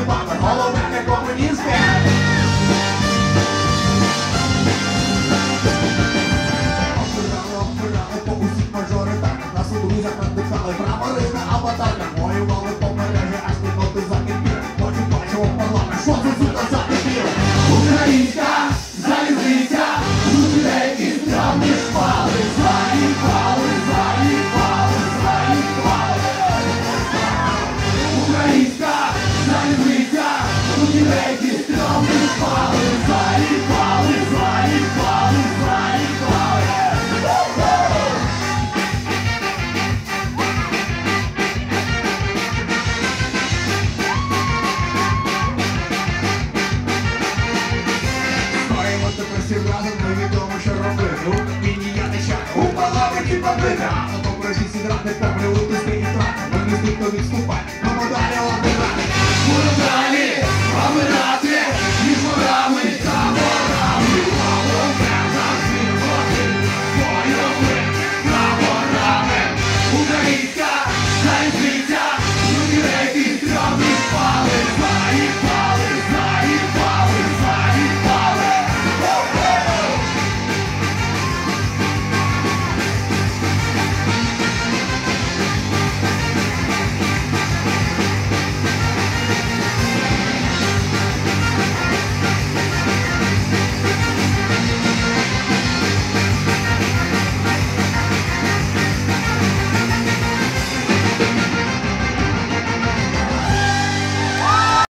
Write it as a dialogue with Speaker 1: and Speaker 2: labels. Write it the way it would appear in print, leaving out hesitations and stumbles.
Speaker 1: баби, головне комуністи. Обирали по усіх мажоритарках, нас у друзях надихали прапори на аватарках. Воювали по мережі, аж спільноти закипіли. Потім бачимо парламент, що це сука закипіли. Українська залізниця, тут деякі стрімні шпали. Заїхали, заїхали, заїхали. Українська залізниця, тут деякі стрімні шпали. Заїхали, заїхали, заїхали. Всі разом невідомо, що робити. У каміні я не чаю, у палавики побити. А на побережі сідрати, попри утиски і трати. Ми не звідти відступати, но далі ладирати.